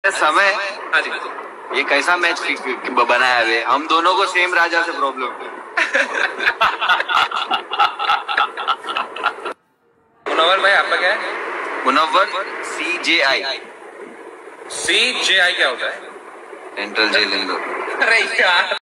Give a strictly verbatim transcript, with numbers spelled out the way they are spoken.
समय हाँ जी ये कैसा मैच बनाया है? हम दोनों को सेम राजा से प्रॉब्लम है। मुनव्वर भाई आपका क्या है? मुनव्वर सी जे आई। सी जे आई क्या होता है? Central jail Indore. अरे यार